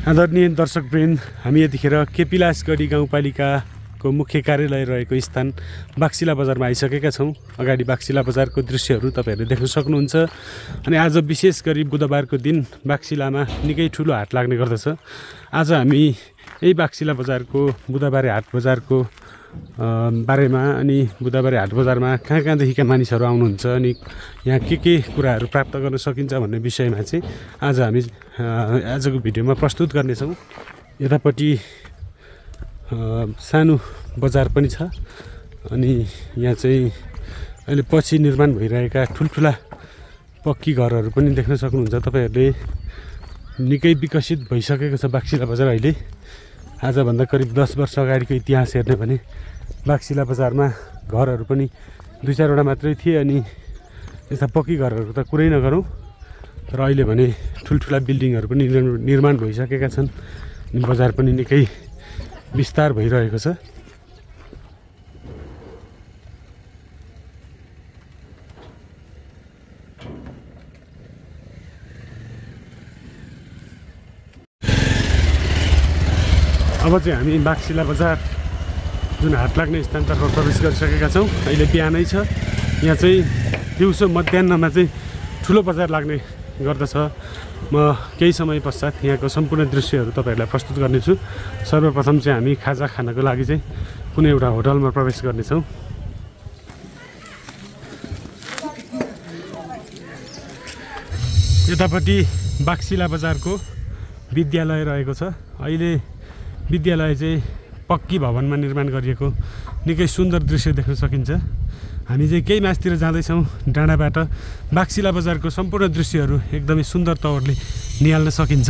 आदरणीय दर्शकवृन्द, हामी यतिखेर केपिलासगढी गाउँपालिकाको मुख्य कार्यालय रहेको स्थान बाक्सिला बजारमा आइसकेका छौँ। अगाडि बाक्सिला बजारको दृश्यहरू तपाईँहरूले देख्न सक्नुहुन्छ। अनि आज विशेष गरी बुधबारको दिन बाक्सिलामा निकै ठुलो हाट लाग्ने गर्दछ। आज हामी यही बाक्सिला बजारको बुधबारे हाट बजारको बारेमा अनि बुधबारे हाट बजारमा कहाँदेखिका मानिसहरू आउनुहुन्छ अनि यहाँ के कुराहरू प्राप्त गर्न सकिन्छ भन्ने विषयमा चाहिँ आज हामी आजको भिडियोमा प्रस्तुत गर्नेछौँ। यतापट्टि सानो बजार पनि छ अनि यहाँ चाहिँ अहिले पछि निर्माण भइरहेका ठुल्ठुला पक्की घरहरू पनि देख्न सक्नुहुन्छ तपाईँहरूले। निकै विकसित भइसकेको छ बाक्सिला बजार अहिले। आजभन्दा करिब 10 वर्ष अगाडिको इतिहास हेर्ने भने बाक्सिला बजारमा घरहरू पनि 2-4वटा मात्रै थिए अनि यस्ता पक्की घरहरू त कुरै नगरौँ। तर अहिले भने ठुल्ठुला बिल्डिङहरू पनि निर्माण भइसकेका छन् अनि बजार पनि निकै विस्तार भइरहेको छ। अब चाहिँ हामी बाक्सिला बजार जुन हाट लाग्ने स्थानतर्फ प्रवेश गरिसकेका छौँ। अहिले बिहानै छ। यहाँ चाहिँ दिउँसो मध्याहमा चाहिँ ठुलो बजार लाग्ने गर्दछ। म केही समय पश्चात यहाँको सम्पूर्ण दृश्यहरू तपाईँहरूलाई प्रस्तुत गर्नेछु। सर्वप्रथम चाहिँ हामी खाजा खानको लागि चाहिँ कुनै एउटा होटलमा प्रवेश गर्नेछौँ। यतापट्टि बाक्सिला बजारको विद्यालय रहेको छ। अहिले विद्यालय चाहिँ पक्की भवनमा निर्माण गरिएको निकै सुन्दर दृश्य देख्न सकिन्छ। हामी चाहिँ केही मासतिर जाँदैछौँ। डाँडाबाट बाक्सिला बजारको सम्पूर्ण दृश्यहरू एकदमै सुन्दर तवरले निहाल्न सकिन्छ।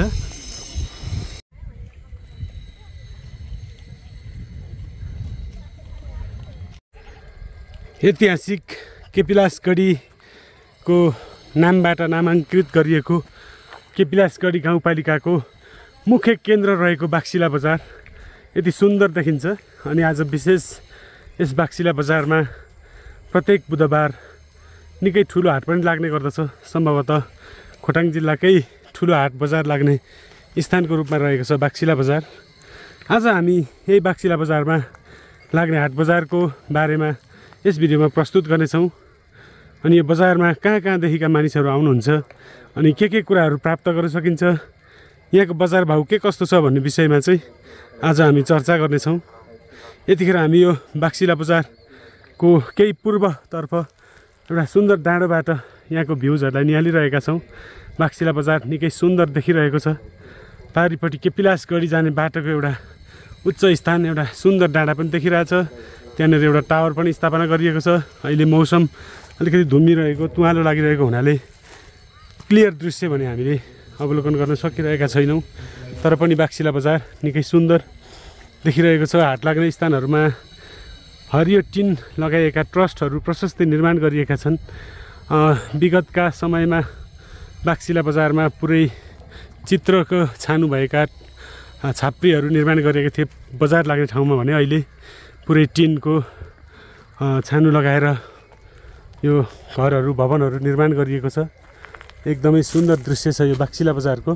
ऐतिहासिक केपिलासगढीको नामबाट नामाङ्कित गरिएको केपिलासगढी गाउँपालिकाको मुख्य केन्द्र रहेको बाक्सिला बजार यति सुन्दर देखिन्छ। अनि आज विशेष यस बाक्सिला बजारमा प्रत्येक बुधबार निकै ठुलो हाट पनि लाग्ने गर्दछ। सम्भवतः खोटाङ जिल्लाकै ठुलो हाट बजार लाग्ने स्थानको रूपमा रहेको छ बाक्सिला बजार। आज हामी यही बाक्सिला बजारमा लाग्ने हाट बजारको बारेमा यस भिडियोमा प्रस्तुत गर्नेछौँ। अनि यो बजारमा कहाँदेखिका मानिसहरू आउनुहुन्छ अनि के कुराहरू प्राप्त गर्न सकिन्छ, यहाँको बजार भाउ के कस्तो छ भन्ने विषयमा चाहिँ आज हामी चर्चा गर्नेछौँ। यतिखेर हामी यो बाक्सिला बजारको केही पूर्वतर्फ एउटा सुन्दर डाँडोबाट यहाँको भ्युजहरूलाई निहालिरहेका छौँ। बाक्सिला बजार निकै सुन्दर देखिरहेको छ। पारिपट्टि केपिलासगढी जाने बाटोको एउटा उच्च स्थान, एउटा सुन्दर डाँडा पनि देखिरहेछ। त्यहाँनिर एउटा टावर पनि स्थापना गरिएको छ। अहिले मौसम अलिकति धुम्मिरहेको, तुवालो लागिरहेको हुनाले क्लियर दृश्य भने हामीले अवलोकन गर्न सकिरहेका छैनौँ। तर पनि बाक्सिला बजार निकै सुन्दर देखिरहेको छ। हाट लाग्ने स्थानहरूमा हरियो टिन लगाइएका ट्रस्टहरू प्रशस्तै निर्माण गरिएका छन्। विगतका समयमा बाक्सिला बजारमा पुरै चित्रको छानु भएका छाप्रीहरू निर्माण गरिएका थिए बजार लाग्ने ठाउँमा भने अहिले पुरै टिनको छानु लगाएर यो घरहरू, भवनहरू निर्माण गरिएको छ। एकदमै सुन्दर दृश्य छ यो बाक्सिला बजारको।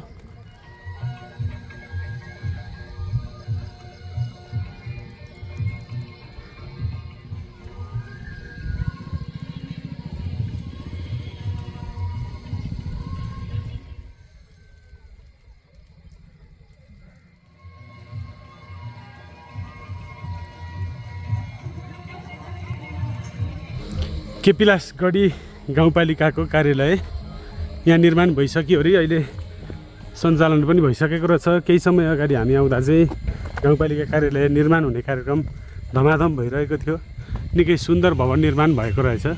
केपिलासगढी गाउँपालिकाको कार्यालय यहाँ निर्माण भइसक्यो अरे, अहिले सञ्चालन पनि भइसकेको रहेछ। केही समय अगाडि हामी आउँदा चाहिँ गाउँपालिका कार्यालय निर्माण हुने कार्यक्रम धमाधम भइरहेको थियो। निकै सुन्दर भवन निर्माण भएको रहेछ।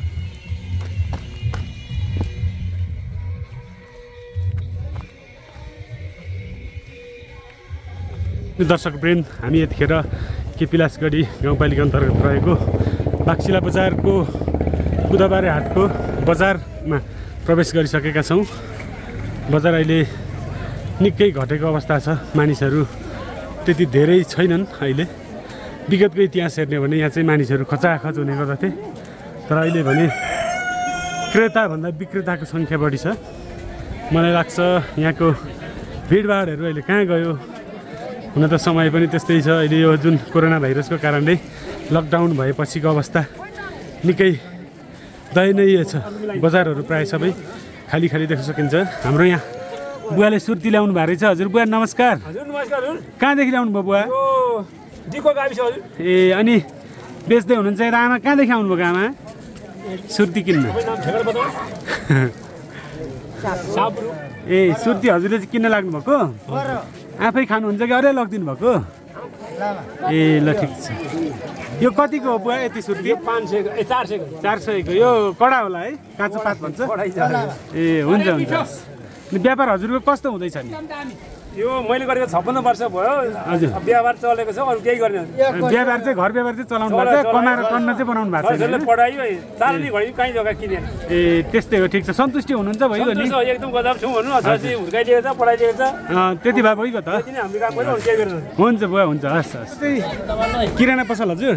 दर्शकवृन्द, हामी यतिखेर केपिलासगढी गाउँपालिका अन्तर्गत रहेको बाक्सिला बजारको बुधबारे हाटको बजारमा प्रवेश गरिसकेका छौँ। बजार अहिले निकै घटेको अवस्था छ। मानिसहरू त्यति धेरै छैनन् अहिले। विगतको इतिहास हेर्ने भने यहाँ चाहिँ मानिसहरू खचाखच हुने गर्दथे। तर अहिले भने क्रेताभन्दा विक्रेताको सङ्ख्या बढी छ। मलाई लाग्छ यहाँको भिडभाडहरू अहिले कहाँ गयो? हुन त समय पनि त्यस्तै छ अहिले यो जुन कोरोना भाइरसको कारणले लकडाउन भएपछिको अवस्था निकै दयनीय छ। बजारहरू प्राय सबै खाली खाली देख्न सकिन्छ। हाम्रो यहाँ बुवाले सुर्ती ल्याउनु भएको रहेछ। हजुर बुवा नमस्कार। हजुर नमस्कार। कहाँदेखि ल्याउनु भयो बुवा? डिको गाविस हजुर। ए अनि बेच्दै हुनुहुन्छ र आमा कहाँदेखि आउनुभएको आमा? सुर्ती किन्न। ए सुर्ती हजुरले चाहिँ किन्न लाग्नुभएको? आफै खानुहुन्छ कि अरे लगिदिनु भएको? ए ल ठिक छ। यो कतिको हो बुवा यति सुर्ती? 400 को। यो कडा होला है? काँचो पात भन्छ? ए हुन्छ हुन्छ। व्यापार हजुरको कस्तो हुँदैछ नि? यो मैले गरेको 56 वर्ष भयो। हजुर व्यवहार चलेको छ, अरू केही गर्ने। व्यवहार चाहिँ घर व्यवहार चाहिँ चलाउनु भएको छ, कमाएर टन्न चाहिँ बनाउनु भएको छ। पढायो चालनी घडी कहीँ जग्गा किने। ए त्यस्तै हो। ठिक छ। सन्तुष्टि हुनुहुन्छ भइगयो नि? एकदम गजब छु भन्नु न। जति हुर्काइदिएको छ, पढाइदिएको छ। त्यति भए भइगयो त? किन हाम्रो काम गर्नु केही गर्नु। हुन्छ बुवा हुन्छ। हस् हस्। किराना पसल हजुर?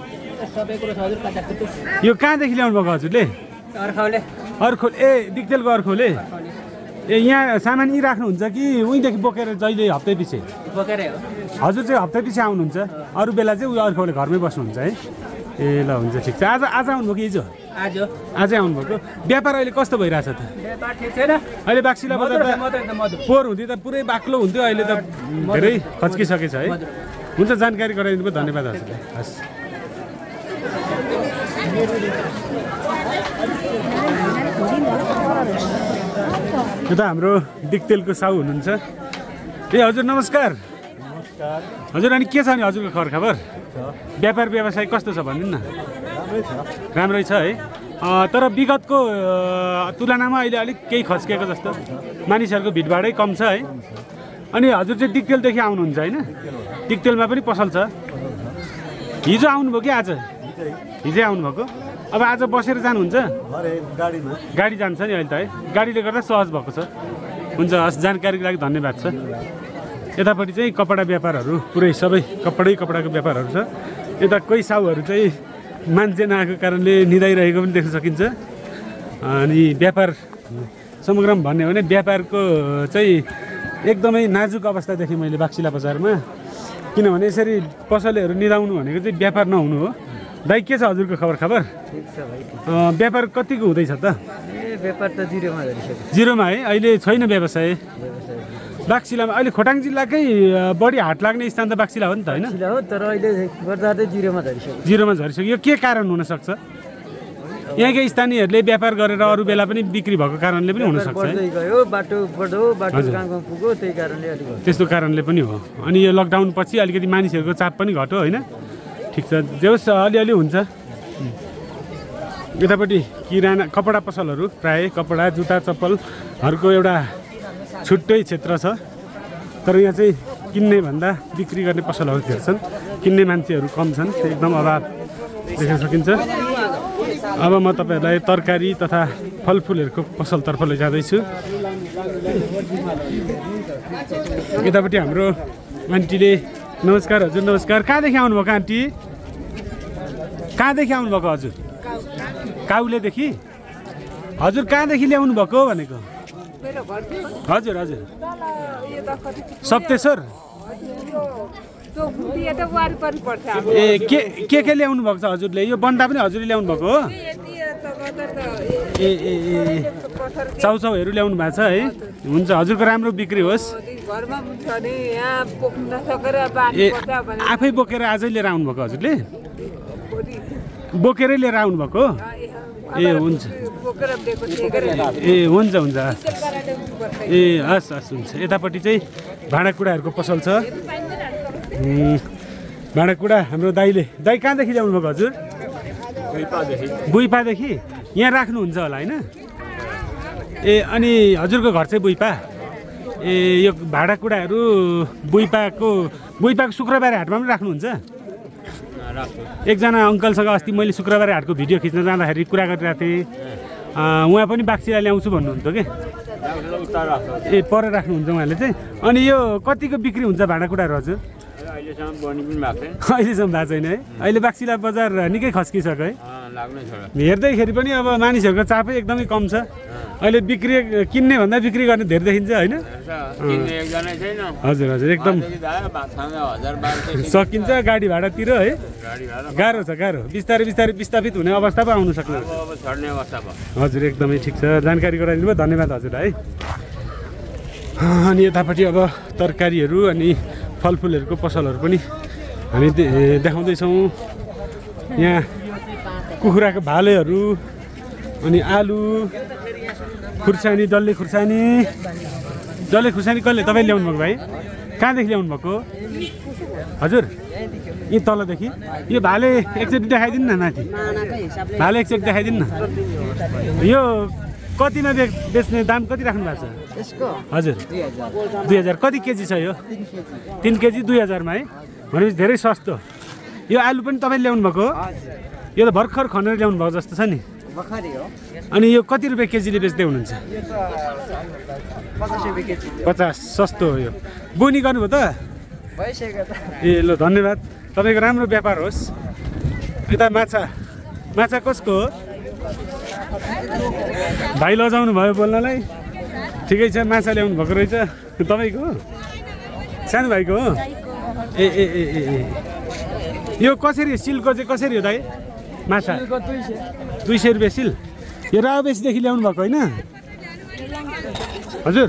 यो कहाँदेखि ल्याउनु भएको हजुरले? अर्खोल। ए दिक्तेलको अर्खोले? ए यहाँ सामान यी राख्नुहुन्छ कि उहीँदेखि बोकेर जहिले हप्तै पछि? बोकेरै हो। हजुर चाहिँ हप्तै पछि आउनुहुन्छ? अरू बेला चाहिँ उयो अर्कोले घरमै बस्नुहुन्छ है? ए ल हुन्छ ठिक छ। आज आउनुभयो कि हिजो? आजै आउनुभएको। व्यापार अहिले कस्तो भइरहेछ त? व्यापार ठिक छैन अहिले बाक्सिला बजार त पोहोर हुन्थ्यो त पुरै बाक्लो हुन्थ्यो, अहिले त धेरै खच्किसकेछ है? हुन्छ जानकारी गराइदिनु भयो, धन्यवाद हजुरलाई। हस्। यो त हाम्रो दिक्तेलको साउ हुनुहुन्छ। ए हजुर नमस्कार। हजुर अनि के छ नि हजुरको खबरखबर? व्यापार व्यवसाय कस्तो छ भनिदिनु न। राम्रै छ है? तर विगतको तुलनामा अहिले अलिक केही खस्किएको जस्तो, मानिसहरूको भिडभाडै कम छ है? अनि हजुर चाहिँ दिक्तेलदेखि आउनुहुन्छ होइन? दिक्तेलमा पनि पसल छ? हिजो आउनुभयो कि आज? हिजै आउनुभएको। अब आज बसेर जानुहुन्छ? गाडी जान्छ नि अहिले त है? गाडीले गर्दा सहज भएको छ। हुन्छ हस्, जानकारीको लागि धन्यवाद छ। यतापट्टि चाहिँ कपडा व्यापारहरू पुरै सबै कपडाको व्यापारहरू छ। यता कोही साउहरू चाहिँ मान्छे नआएको कारणले निदाइरहेको पनि देख्न सकिन्छ। अनि व्यापार समग्रमा भन्ने हो भने व्यापारको चाहिँ एकदमै नाजुक अवस्था देखेँ मैले बाक्सिला बजारमा। किनभने यसरी पसलेहरू निदाउनु भनेको चाहिँ व्यापार नहुनु हो। दाइ के छ हजुरको खबर? ठिक छ भाइ। व्यापार कतिको हुँदैछ त? व्यापार त जिरोमा झरिसक्यो। जिरोमा है? अहिले छैन व्यवसाय बाक्सिलामा? अहिले खोटाङ जिल्लाकै बढी हाट लाग्ने स्थान त बाक्सिला हो नि त होइन? हो, तर अहिले गर्दा जिरोमा झरिसक्यो। जिरोमा झरिसक्यो। यो के कारण हुनसक्छ? यहाँकै स्थानीयहरूले व्यापार गरेर अरू बेला पनि बिक्री भएको कारणले पनि हुनसक्छ है? बाटो बढ्यो, बाटो कहाँ पुग्यो, त्यही कारणले अलिक त्यस्तो कारणले पनि हो। अनि यो लकडाउन पछि अलिकति मानिसहरूको चाप पनि घट्यो होइन? ठिक छ, जे होस् अलिअलि हुन्छ। यतापट्टि किराना कपडा पसलहरू प्राय कपडा जुत्ता चप्पलहरूको एउटा छुट्टै क्षेत्र छ। तर यहाँ चाहिँ किन्ने भन्दा बिक्री गर्ने पसलहरू धेरै छन्, किन्ने मान्छेहरू कम छन्, एकदम अभाव देख्न सकिन्छ। अब म तपाईँहरूलाई तरकारी तथा फलफुलहरूको पसलतर्फ लैजाँदैछु। यतापट्टि हाम्रो आन्टीले नमस्कार। हजुर नमस्कार। कहाँदेखि आउनुभएको आन्टी? कहाँदेखि आउनुभएको हजुर? काउलेदेखि? हजुर कहाँदेखि ल्याउनु भएको भनेको? हजुर हजुर सप्तेश्वर। ए के ल्याउनु भएको छ हजुरले? यो बन्दा पनि हजुरले ल्याउनु भएको हो? ए चाउचाउहरू ल्याउनु भएको छ है? हुन्छ, हजुरको राम्रो बिक्री होस्। ए आफै बोकेर आजै लिएर आउनुभएको हजुरले? बोकेरै लिएर आउनुभएको? ए हुन्छ। ए हुन्छ हुन्छ। ए हस् हस् हुन्छ। यतापट्टि चाहिँ भाँडाकुँडाहरूको पसल छ। भाँडाकुँडा हाम्रो दाइ कहाँदेखि ल्याउनु भएको हजुर? बुइपादेखि। यहाँ राख्नुहुन्छ होला होइन? ए अनि हजुरको घर चाहिँ बुइपा? ए यो भाँडाकुँडाहरू बुइपाको शुक्रबारे हाटमा पनि राख्नुहुन्छ? एकजना अङ्कलसँग अस्ति मैले शुक्रबारे हाटको भिडियो खिच्न जाँदाखेरि कुरा गरिरहेको थिएँ। उहाँ पनि बाक्सिला ल्याउँछु भन्नुहुन्थ्यो कि? ए पर राख्नुहुन्छ उहाँले चाहिँ। अनि यो कतिको बिक्री हुन्छ भाँडाकुँडाहरू हजुर? अहिलेसम्म भएको छैन है? अहिले बाक्सिला बजार निकै खस्किसक्यो है? हेर्दैखेरि पनि अब मानिसहरूको चापै एकदमै कम छ अहिले किन्ने भन्दा बिक्री गर्ने धेरै देखिन्छ होइन हजुर हजुर एकदम सकिन्छ गाडी भाडातिर है गाह्रो छ गाह्रो बिस्तारै बिस्तारै विस्थापित हुने अवस्था पो आउनु सक्नु हजुर एकदमै ठिक छ जानकारी गराइदिनु भयो धन्यवाद हजुरलाई अनि यतापट्टि अब तरकारीहरू अनि फलफुलहरूको पसलहरू पनि हामी देखाउँदैछौँ यहाँ कुखुराको भालेहरू अनि आलु खुर्सानी डल्ले खुर्सानी कसले तपाईँ ल्याउनु भएको भाइ कहाँदेखि ल्याउनु भएको हजुर यी तलदेखि यो भाले एकचोटि देखाइदिनु न माथि भाले एकचोटि देखाइदिनु न यो कतिमा बेच्ने दाम कति राख्नु भएको छ हजुर 2000 कति केजी छ यो 3 केजी 2000 मा है भनेपछि धेरै सस्तो यो आलु पनि तपाईँ ल्याउनु भएको यो त भर्खर खनेर ल्याउनु भएको जस्तो छ नि अनि यो कति रुपियाँ केजीले बेच्दै हुनुहुन्छ 50 सस्तो हो यो बोनी गर्नुभयो त ए ल धन्यवाद तपाईँको राम्रो व्यापार होस् यता माछा कसको हो भाइ लजाउनु भयो बोल्नलाई ठिकै छ माछा ल्याउनु भएको रहेछ तपाईँको सानो भाइको हो ए ए ए ए यो कसरी सिलको चाहिँ कसरी हो दाइ माछा 200 रुपियाँ सिल यो रावा बेसीदेखि ल्याउनु भएको होइन हजुर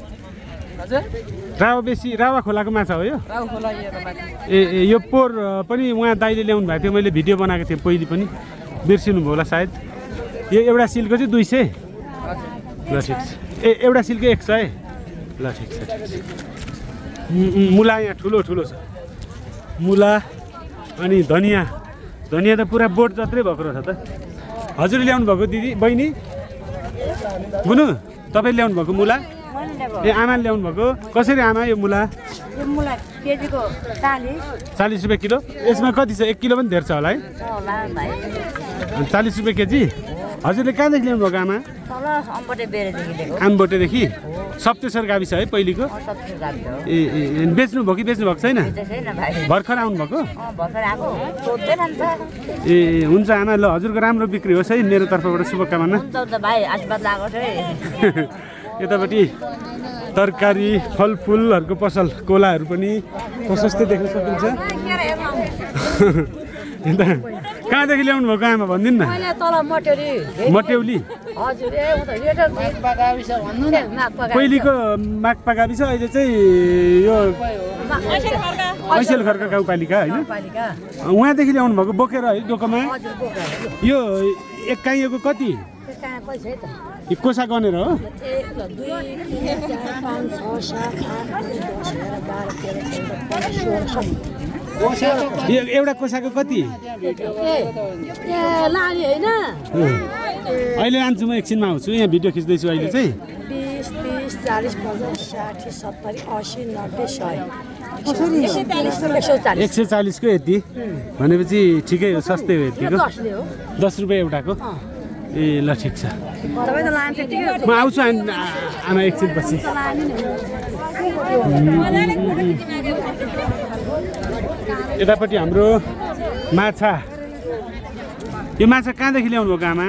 रावा खोलाको माछा हो यो ए यो पोर पनि उहाँ दाइले ल्याउनु भएको थियो मैले भिडियो बनाएको थिएँ पहिले पनि बिर्सिनु भयो होला सायद यो एउटा सिलको चाहिँ 200 ल ठिक छ ए एउटा सिलको 100 ल ठिक छ मुला यहाँ ठुलो छ मुला अनि धनियाँ त पुरा बोट जत्रै भएको रहेछ त हजुर ल्याउनु भएको दिदी बहिनी गुनु तपाईँ ल्याउनु भएको मुला ए आमाले ल्याउनु भएको कसरी आमा यो मुला केजीको 40 रुपियाँ किलो यसमा कति छ 1 किलो पनि धेरै छ होला है 40 रुपियाँ केजी हजुरले कहाँदेखि ल्याउनु भएको आमा आमबोटेदेखि सप्तेश्वर गाविस है पहिलेको ए बेच्नु भयो कि बेच्नु भएको छैन भर्खर आउनु भएको ए हुन्छ आमा ल हजुरको राम्रो बिक्री होस् है मेरो तर्फबाट शुभकामना यतापट्टि तरकारी फलफुलहरूको पसल कोलाहरू पनि प्रशस्तै देख्न सकिन्छ कहाँदेखि ल्याउनु भएको आमा भनिदिनु न मट्यौली पहिलेको माक्पा गाविस अहिले चाहिँ यो ऐसेल खर्का गाउँपालिका होइन उहाँदेखि ल्याउनु भएको बोकेर है डोकोमा यो एक काइएको कति कोसा गनेर हो एउटा कोसाको कति अहिले लान्छु म एकछिनमा आउँछु यहाँ भिडियो खिच्दैछु अहिले चाहिँ 20 30 40 50 60 70 80 90 100 140 को यति भनेपछि ठिकै हो सस्तै हो यतिको 10 रुपियाँ एउटाको ए ल ठिक छ म आउँछु आमा एकछिन पछि यतापट्टि हाम्रो माछा यो माछा कहाँदेखि ल्याउनु भएको आमा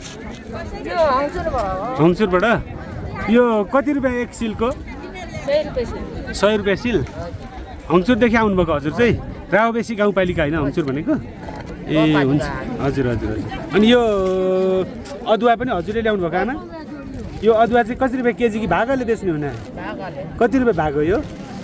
हङसुरबाट यो कति रुपियाँ एक सिलको 100 रुपियाँ सिल हङसुरदेखि आउनुभएको हजुर चाहिँ रावबेसी गाउँपालिका होइन हङसुर भनेको ए हुन्छ हजुर हजुर हजुर अनि यो अदुवा पनि हजुरले ल्याउनु भएको आमा यो अदुवा चाहिँ कति रुपियाँ केजी कि भागले बेच्ने हुने कति रुपियाँ भाग हो यो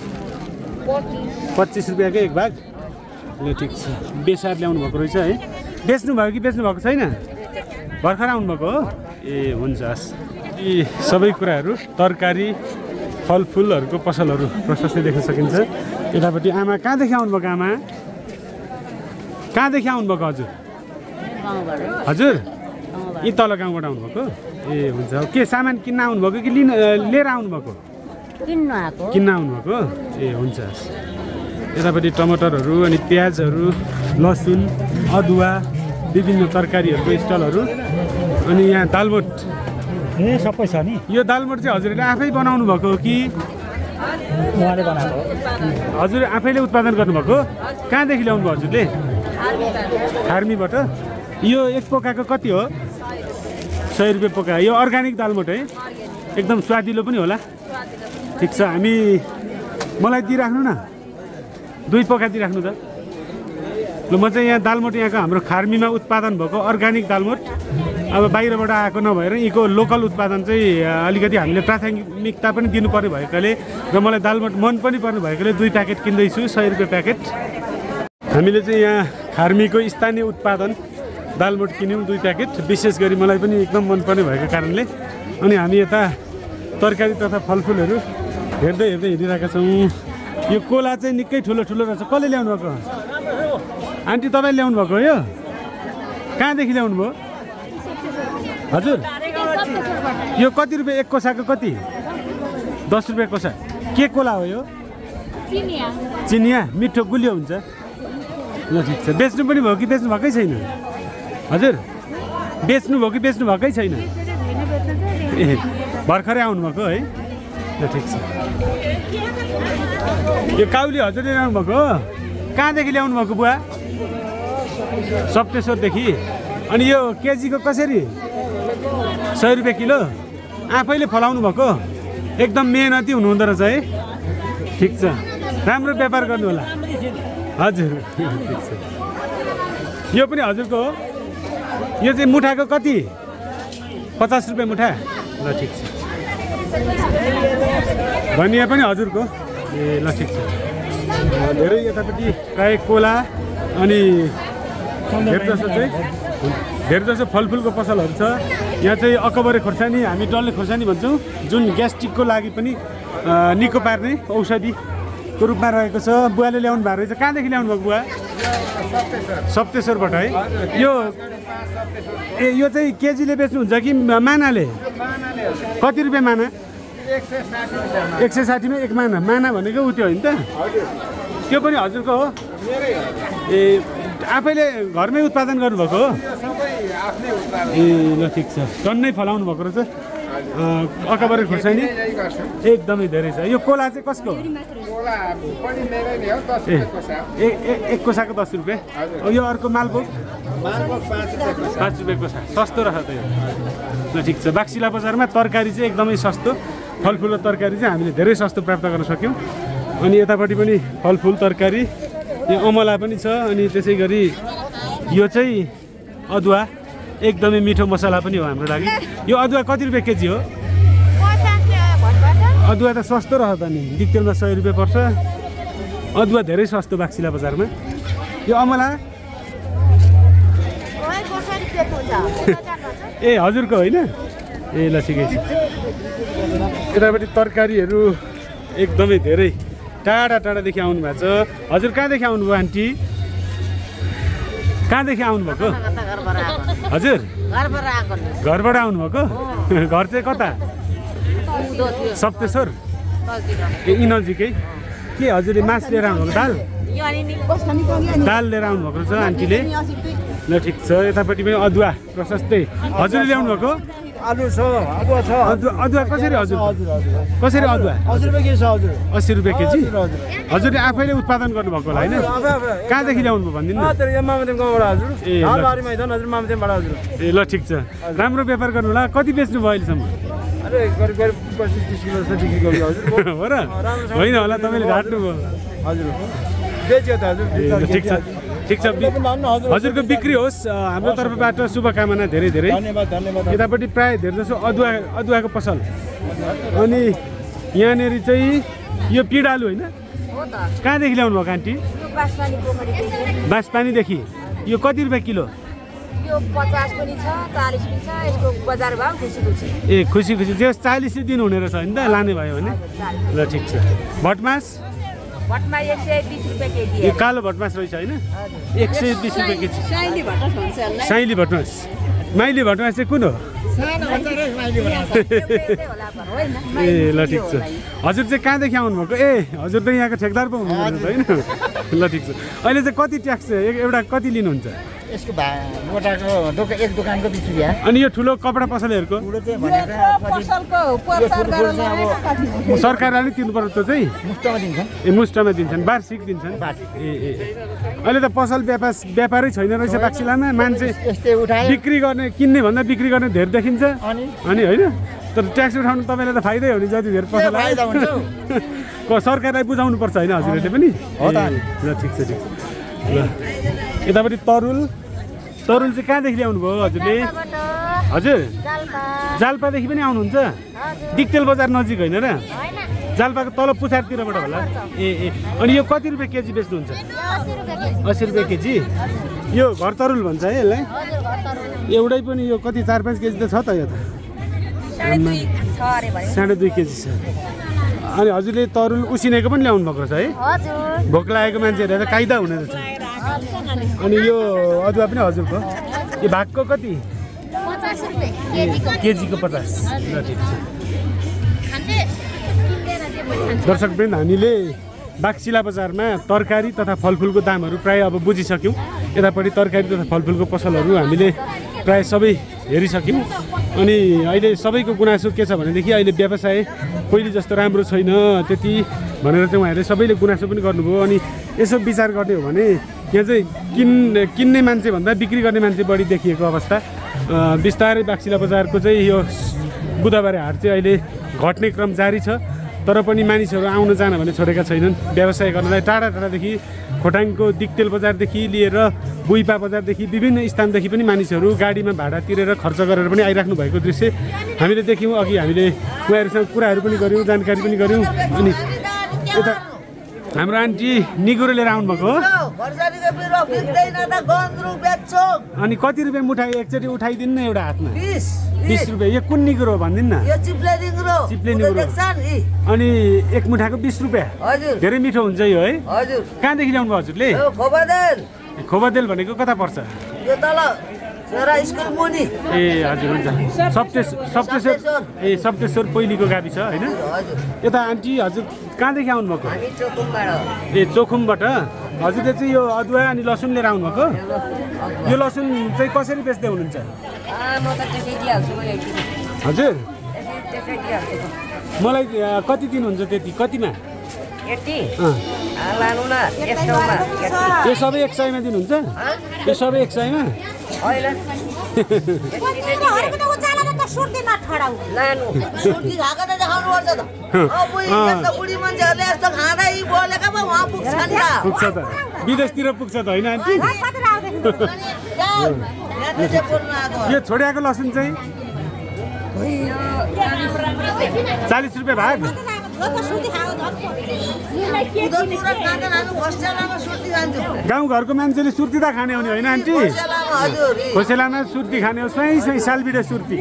25 रुपियाँको एक भाग ल ठिक छ बेसार ल्याउनु भएको रहेछ है बेच्नु भयो कि बेच्नु भएको छैन भर्खर आउनुभएको हो ए हुन्छ हस् यी सबै कुराहरू तरकारी फलफुलहरूको पसलहरू प्रशस्तै देख्न सकिन्छ यतापट्टि आमा कहाँदेखि आउनुभएको आमा कहाँदेखि आउनुभएको हजुर हजुर यी तल गाउँबाट आउनुभएको ए हुन्छ के सामान किन्न आउनुभएको कि लिएर आउनुभएको किन्न आउनुभएको ए हुन्छ यतापट्टि टमाटरहरू अनि प्याजहरू लसुन अदुवा विभिन्न तरकारीहरूको स्टलहरू अनि यहाँ दालमोट ए सबै छ नि यो दालमोट चाहिँ हजुरले आफै बनाउनु भएको हो कि उहाँले बनाएको हजुर आफैले उत्पादन गर्नुभएको कहाँदेखि ल्याउनु भयो हजुरले खार्मीबाट यो एक पोकाको कति हो? 100 रुपियाँ पोका। यो अर्ग्यानिक दालमोट है, एकदम स्वादिलो पनि होला। ठिक छ, मलाई दिइराख्नु न, 2 पोका दिइराख्नु त। ल म चाहिँ यहाँ दालमोट यहाँको हाम्रो खार्मीमा उत्पादन भएको अर्ग्यानिक दालमोट, अब बाहिरबाट आएको नभएर यीको लोकल उत्पादन चाहिँ अलिकति हामीले प्राथमिकता पनि दिनु पर्ने भएकोले र मलाई दालमोट मन पनि पर्ने भएकोले 2 प्याकेट किन्दैछु, 100 रुपियाँ प्याकेट। हामीले चाहिँ यहाँ खार्मीको स्थानीय उत्पादन दालमोट किन्यौँ 2 प्याकेट। विशेष गरी मलाई पनि एकदम मनपर्ने भएको कारणले। अनि हामी यता तरकारी तथा फलफुलहरू हेर्दै हिँडिरहेका छौँ। यो कोला चाहिँ निकै ठुलो रहेछ। कसले ल्याउनु भएको? आन्टी तपाईँ ल्याउनु भएको हो? यो कहाँदेखि ल्याउनु भयो हजुर? यो कति रुपियाँ एक कोसाको? कति? 10 रुपियाँ कोसा। के कोला हो यो? चिनिया। मिठो गुलियो हुन्छ। ल ठिक छ। बेच्नु पनि भयो कि बेच्नु भएकै छैन? हजुर बेच्नु भयो कि बेच्नु भएकै छैन? ए भर्खरै आउनुभएको है? ल ठिक छ। यो काउली हजुरले ल्याउनु भएको हो? कहाँदेखि ल्याउनु भएको बुवा? सप्तेश्वरदेखि। अनि यो केजीको कसरी? 100 रुपियाँ किलो। आफैले फलाउनु भएको? एकदम मेहनती हुनुहुँदो रहेछ है। ठिक छ, राम्रो व्यापार गर्नु होला। हजुर ठिक छ। यो पनि हजुरको हो? यो चाहिँ मुठाको कति? 50 रुपियाँ मुठा। ल ठिक छ। धनिया पनि हजुरको? ए ल ठिक छ। धेरै यतापट्टि प्राय कोला अनि धेर जसो फलफुलको पसलहरू छ। यहाँ चाहिँ अकबरे खोर्सानी, हामी डल्ले खोर्सानी भन्छौँ, जुन ग्यास्ट्रिकको लागि पनि निको पार्ने औषधिको रूपमा रहेको छ। बुवाले ल्याउनु भएको रहेछ। कहाँदेखि ल्याउनु भएको बुवा? सप्तेश्वरबाट है। यो चाहिँ केजीले बेच्नुहुन्छ कि मानाले? कति रुपियाँ माना? 160 मा 1 माना। माना भनेको उ त्यो होइन त? त्यो पनि हजुरको हो? ए आफैले घरमै उत्पादन गर्नुभएको हो? ए ल ठिक छ। टन्नै फलाउनु भएको रहेछ। अकबरे खोर्सानी एकदमै धेरै छ। यो कोला चाहिँ कसको? एक कोसाको 10 रुपियाँ। यो अर्को मालभोग 5 रुपियाँ कोसा। सस्तो रहेछ त यो। ल ठिक छ। बाक्सिला बजारमा तरकारी चाहिँ एकदमै सस्तो। फलफुल र तरकारी चाहिँ हामीले धेरै सस्तो प्राप्त गर्न सक्यौँ। अनि यतापट्टि पनि फलफुल तरकारी, यहाँ अमला पनि छ। अनि त्यसै गरी यो चाहिँ अदुवा, एकदमै मिठो मसला पनि हो हाम्रो लागि। यो अदुवा कति रुपियाँ केजी हो? अदुवा त सस्तो रहेछ नि, डिक्टेलमा 100 रुपियाँ पर्छ। अदुवा धेरै सस्तो बाक्सिला बजारमा। यो अमला ए हजुरको होइन? ए ल ठिकै छ। यतापट्टि तरकारीहरू एकदमै धेरै टाढादेखि आउनु भएको छ। हजुर कहाँदेखि आउनुभयो आन्टी? कहाँदेखि आउनुभएको? हजुर घरबाट आउनुभएको? घर चाहिँ कता? सप्तेश्वर। ए यी नजिकै। के हजुरले मास लिएर आउनुभएको? दाल लिएर आउनुभएको रहेछ आन्टीले। ल ठिक छ। यतापट्टि पनि अदुवा प्रशस्तै। हजुरले ल्याउनु भएको? आलु छ, अदुवा छ। अदुवा कसरी हजुर? कसरी अदुवा? 80 रुपियाँ केजी छ हजुर। 80 रुपियाँ केजी। हजुरले आफैले उत्पादन गर्नुभएको होला होइन? कहाँदेखि ल्याउनु भयो भनिदिनु न। ए ल ठिक छ। राम्रो व्यापार गर्नु होला। कति बेच्नु भयो अहिलेसम्म? हो र? होइन होला, तपाईँले घाट्नु भयो। ठिक छ ठिक छ। हजुरको बिक्री होस्, हाम्रो तर्फबाट शुभकामना धेरै धेरै। यतापट्टि प्राय धेरै जसो अदुवाको पसल। अनि यहाँनिर चाहिँ यो पिँडालु होइन? कहाँदेखि ल्याउनु भएको आन्टी? बाँसपानीदेखि। यो कति रुपियाँ किलो? यो 50 पनि छ, 40 पनि छ। यसको बजार भाव खुसी। ए खुसी जे 40 दिनु हुने रहेछ होइन त, लाने भयो भने? ल ठिक छ। भटमास? भटमास 120 रुपियाँ केजी। यो कालो भटमास रहेछ होइन? 120 रुपियाँ केजी। साइली भटमास। माइली भटमास चाहिँ कुन हो? ए ल ठिक छ। हजुर चाहिँ कहाँदेखि आउनुभएको? ए हजुर त यहाँको ठेकदार पो हुनुहुन्छ होइन? ल ठिक छ। अहिले चाहिँ कति ट्याक्स एउटा कति लिनुहुन्छ? यसको गोटाको एक दोकानको 20 रुपियाँ। अनि यो ठुलो कपडा पसलेहरूको ठुलो चाहिँ भनेको सरकारले नै तिर्नुपर्छ त चाहिँ मुफ्तमा दिन्छन्। मुष्टमा दिन्छन्, वार्षिक दिन्छन्। ए अहिले त पसल व्यापारै छैन रहेछ बाक्सिलामा। मान्छे यस्तै उठायो बिक्री गर्ने, किन्ने भन्दा बिक्री गर्ने धेरै देखिन्छ। अनि होइन तर ट्याक्स उठाउनु तपाईँलाई त फाइदै हो नि, जति धेरै पसल फाइदा हुन्छ। सरकारलाई बुझाउनु पर्छ होइन हजुरहरूले पनि? हो त। ल ठिक छ ठिक छ। ल यतापट्टि तरुल चाहिँ कहाँदेखि ल्याउनु भयो हजुरले? हजुर जाल्पादेखि पनि आउनुहुन्छ? डिक्टेल बजार नजिक होइन र? जाल्पाको तल पुछारतिरबाट होला। ए अनि यो कति रुपियाँ केजी बेच्नुहुन्छ? 80 रुपियाँ केजी। यो घर तरुल भन्छ है यसलाई? एउटै पनि यो कति 4-5 केजी त छ त यो त? 2.5 केजी छ। अनि हजुरले तरुल उसिनेको पनि ल्याउनु भएको रहेछ है? भोक लागेको मान्छेहरू त कायदा हुने रहेछ। अनि यो अदुवा पनि हजुरको? यो भागको कति? 50 रुपियाँ केजीको 50। ल ठिक छ। दर्शकवृन्द, हामीले बाक्सिला बजारमा तरकारी तथा फलफुलको दामहरू प्रायः अब बुझिसक्यौँ। यतापट्टि तरकारी तथा फलफुलको पसलहरू हामीले प्रायः सबै हेरिसक्यौँ। अनि अहिले सबैको गुनासो के छ भनेदेखि अहिले व्यवसाय पहिले जस्तो राम्रो छैन त्यति भनेर चाहिँ उहाँहरूले सबैले गुनासो पनि गर्नुभयो। अनि यसो विचार गर्ने हो भने यहाँ चाहिँ किन्ने मान्छेभन्दा बिक्री गर्ने मान्छे बढी देखिएको अवस्था। बिस्तारै बाक्सिला बजारको चाहिँ यो बुधबारे हाट चाहिँ अहिले घट्ने क्रम जारी छ। तर पनि मानिसहरू आउन जान भने छोडेका छैनन्। व्यवसाय गर्नलाई टाढा टाढादेखि खोटाङको दिक्तेल बजारदेखि लिएर बुइपा बजारदेखि विभिन्न स्थानदेखि पनि मानिसहरू गाडीमा भाडा तिरेर खर्च गरेर पनि आइराख्नु भएको दृश्य हामीले देख्यौँ। अघि हामीले उहाँहरूसँग कुराहरू पनि गऱ्यौँ, जानकारी पनि गऱ्यौँ। अनि यता हाम्रो आन्टी निगुरो लिएर आउनुभएको हो? अनि कति रुपियाँ मुठा एकचोटि उठाइदिनु न एउटा हातमा? 20 रुपियाँ। यो कुन निगुरो हो भनिदिनु न? चिप्ले निगुरो। अनि एक मुठाको 20 रुपियाँ। धेरै मिठो हुन्छ यो है? कहाँदेखि ल्याउनु भयो हजुरले? खोबादेल भनेको कता पर्छ? ए हजुर हुन्छ। सप्तेश्वर पहिलीको गाविस होइन? यता आन्टी हजुर कहाँदेखि आउनुभएको? ए चोखुमबाट। हजुरले चाहिँ यो अदुवा अनि लसुन लिएर आउनुभएको? यो लसुन चाहिँ कसरी बेच्दै हुनुहुन्छ? हजुर मलाई कति दिनुहुन्छ त्यति? कतिमा? यो सबै 100 मा दिनुहुन्छ? यो सबै 100 मा? पुग्छ त, विदेशतिर पुग्छ त होइन आन्टी? यो छोडिएको लसुन चाहिँ 40 रुपियाँ भाग। गाउँघरको मान्छेले सुर्ती त खाने हो नि होइन आन्टी? खोसेलामा सुर्ती खाने हो, स्वयं सालबिडे सुर्ती।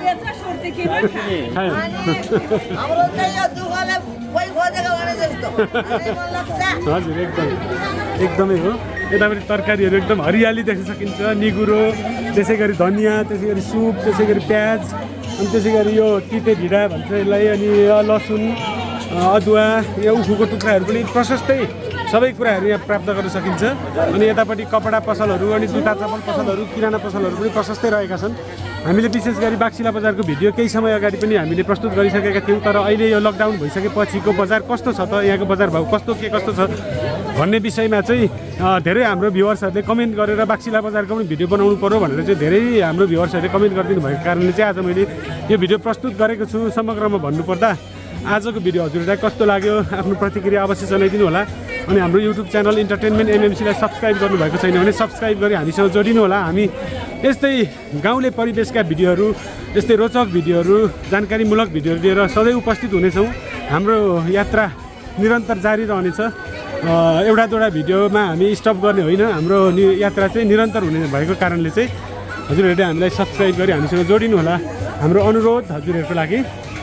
हजुर एकदमै हो। यतापट्टि तरकारीहरू एकदम हरियाली देख्न सकिन्छ। निगुरो, त्यसै गरी धनियाँ, त्यसै गरी सुप, त्यसै गरी प्याज, अनि त्यसै गरी यो तिते भिडा भन्छ यसलाई, अनि लसुन, अदुवा, यो उखुको टुक्राहरू पनि प्रशस्तै सबै कुराहरू यहाँ प्राप्त गर्न सकिन्छ। अनि यतापट्टि कपडा पसलहरू, अनि जुत्ता चप्पल पसलहरू, किराना पसलहरू पनि प्रशस्तै रहेका छन्। हामीले विशेष गरी बाक्सिला बजारको भिडियो केही समय अगाडि पनि हामीले प्रस्तुत गरिसकेका थियौँ। तर अहिले यो लकडाउन भइसकेपछिको बजार कस्तो छ त, यहाँको बजार भाउ कस्तो छ भन्ने विषयमा चाहिँ धेरै हाम्रो भ्युवर्सहरूले कमेन्ट गरेर बाक्सिला बजारको पनि भिडियो बनाउनु पर्यो भनेर चाहिँ धेरै हाम्रो भ्युवर्सहरूले कमेन्ट गरिदिनु भएको कारणले चाहिँ आज मैले यो भिडियो प्रस्तुत गरेको छु। समग्रमा भन्नुपर्दा आजको भिडियो हजुरहरूलाई कस्तो लाग्यो आफ्नो प्रतिक्रिया अवश्य जनाइदिनु होला। अनि हाम्रो युट्युब च्यानल इन्टरटेनमेन्ट एमएमसीलाई सब्सक्राइब गर्नुभएको छैन भने सब्सक्राइब गरी हामीसँग जोडिनु होला। हामी यस्तै गाउँले परिवेशका भिडियोहरू, यस्तै रोचक भिडियोहरू, जानकारीमूलक भिडियोहरू लिएर सधैँ उपस्थित हुनेछौँ। हाम्रो यात्रा निरन्तर जारी रहनेछ। एउटा दुईवटा भिडियोमा हामी स्टप गर्ने होइन, हाम्रो यात्रा चाहिँ निरन्तर हुने भएको कारणले चाहिँ हजुरहरूले हामीलाई सब्सक्राइब गरी हामीसँग जोडिनु होला, हाम्रो अनुरोध हजुरहरूको लागि।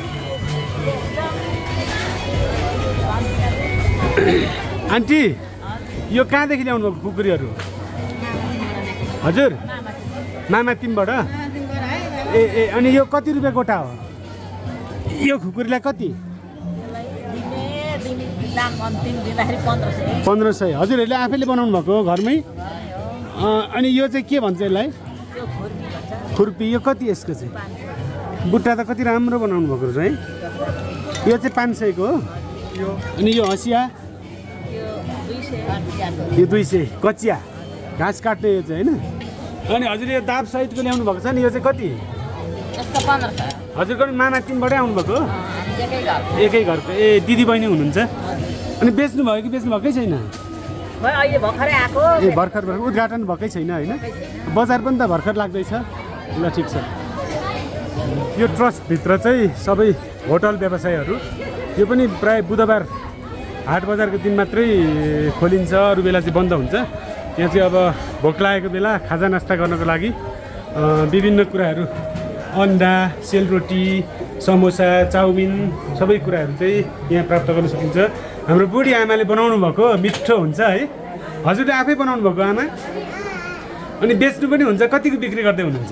आन्टी यो कहाँदेखि ल्याउनु भएको खुकुरीहरू? हजुर मामा तिमबाट? ए अनि यो कति रुपियाँ गोटा हो यो खुकुरीलाई? कति? 1500। हजुरहरूले आफैले बनाउनु भएको घरमै? अनि यो चाहिँ के भन्छ यसलाई यो खुर्पी भन्छ खुर्पी यो कति यसको चाहिँ बुट्टा त कति राम्रो बनाउनु भएको रहेछ है यो चाहिँ 500 को हो अनि यो हँसिया यो 200 यो 200 कचिया घाँस काट्ने यो चाहिँ होइन अनि हजुरले यो दाब सहितको ल्याउनु भएको छ नि यो चाहिँ कति यसको 1500 हजुरको नि मामा टिमबाटै आउनुभएको हो हामी एकै घर एकै घरको ए दिदी बहिनी हुनुहुन्छ अनि बेच्नु भयो कि बेच्नु भएकै छैन म अहिले भर्खरै आएको ए भर्खर उद्घाटन भएकै छैन होइन बजार पनि त भर्खर लाग्दैछ ल ठिक छ यो ट्रस्टभित्र चाहिँ सबै होटल व्यवसायहरू यो पनि प्राय बुधबार हाट बजारको दिन मात्रै खोलिन्छ अरू बेला चाहिँ बन्द हुन्छ यहाँ चाहिँ अब भोक लागेको बेला खाजा नास्ता गर्नको लागि विभिन्न कुराहरू अन्डा सेलरोटी समोसा चाउमिन सबै कुराहरू चाहिँ यहाँ प्राप्त गर्न सकिन्छ हाम्रो बुढी आमाले बनाउनु भएको मिठो हुन्छ है हजुरले आफै बनाउनु भएको आमा अनि बेच्नु पनि हुन्छ कतिको बिक्री गर्दै हुनुहुन्छ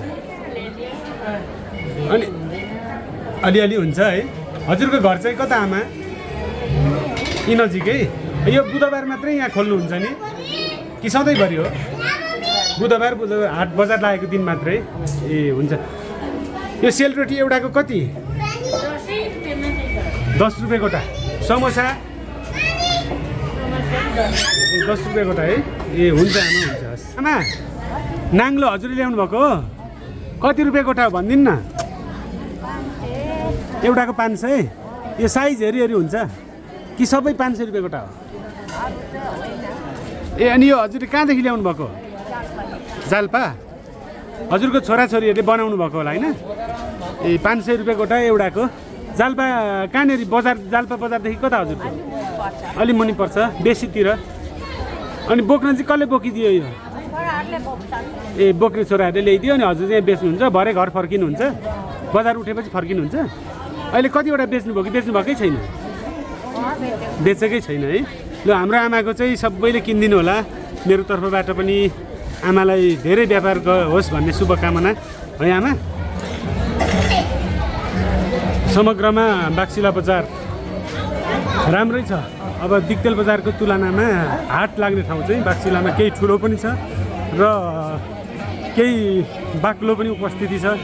अनि अलिअलि हुन्छ है हजुरको घर चाहिँ कता आमा यी नजिकै यो बुधबार मात्रै यहाँ खोल्नुहुन्छ नि कि सधैँभरि हो बुधबार हाट बजार लागेको दिन मात्रै ए हुन्छ यो सेलरोटी एउटाको कति 10 रुपियाँ गोटा समोसा 10 रुपियाँ गोटा है ए हुन्छ आमा हुन्छ हस् आमा नाङ्लो हजुरले ल्याउनु भएको हो कति रुपियाँ गोटा हो भनिदिनु न एउटाको 500 यो साइज हेरी हेरी हुन्छ कि सबै 500 रुपियाँ गोटा हो ए अनि यो हजुरले कहाँदेखि ल्याउनु भएको जाल्पा हजुरको छोराछोरीहरूले बनाउनु भएको होला होइन ए 500 रुपियाँ गोटा एउटाको जाल्पा कहाँनिर बजार जाल्पा बजारदेखि कता हजुरको अलि मुनि पर्छ बेसीतिर अनि बोक्न चाहिँ कसले बोकिदियो यो ए बोक्ने छोराहरूले ल्याइदियो अनि हजुर चाहिँ बेच्नुहुन्छ भरे घर फर्किनुहुन्छ बजार उठेपछि फर्किनुहुन्छ अहिले कतिवटा बेच्नुभयो कि बेच्नु भएकै छैन बेचेकै छैन है ल हाम्रो आमाको चाहिँ सबैले किनिदिनु होला मेरो तर्फबाट पनि आमालाई धेरै व्यापार होस् भन्ने शुभकामना है आमा समग्रमा बाक्सिला बजार राम्रै छ अब दिक्तेल बजारको तुलनामा हाट लाग्ने ठाउँ चाहिँ बाक्सिलामा केही ठुलो पनि छ र केही बाक्लो पनि उपस्थिति छ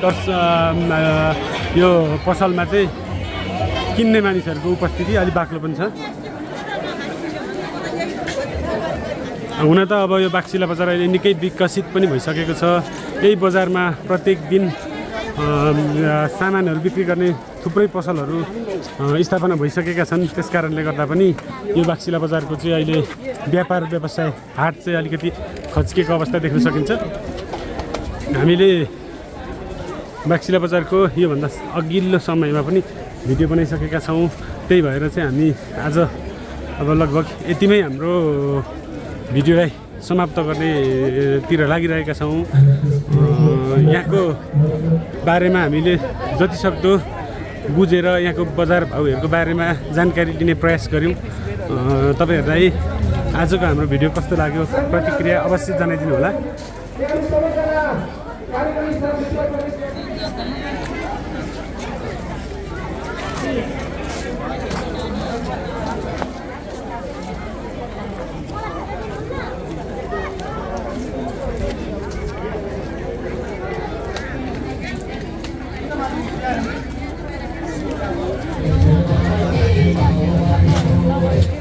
यो पसलमा चाहिँ किन्ने मानिसहरूको उपस्थिति अलि बाक्लो पनि छ हुन त अब यो बाक्सिला बजार अहिले निकै विकसित पनि भइसकेको छ यही बजारमा प्रत्येक दिन सामानहरू बिक्री गर्ने थुप्रै पसलहरू स्थापना भइसकेका छन् त्यस कारणले गर्दा पनि यो बाक्सिला बजारको चाहिँ अहिले व्यापार व्यवसाय हाट चाहिँ अलिकति खच्किएको अवस्था देख्न सकिन्छ हामीले बाक्सिला बजारको योभन्दा अघिल्लो समयमा पनि भिडियो बनाइसकेका छौँ त्यही भएर चाहिँ हामी आज अब लगभग यतिमै हाम्रो भिडियोलाई समाप्त गर्नेतिर लागिरहेका छौँ यहाँको बारेमा हामीले जतिसक्दो बुझेर यहाँको बजार भाउहरूको बारेमा जानकारी लिने प्रयास गऱ्यौँ तपाईँहरूलाई आजको हाम्रो भिडियो कस्तो लाग्यो प्रतिक्रिया अवश्य जनाइदिनु होला Thank you.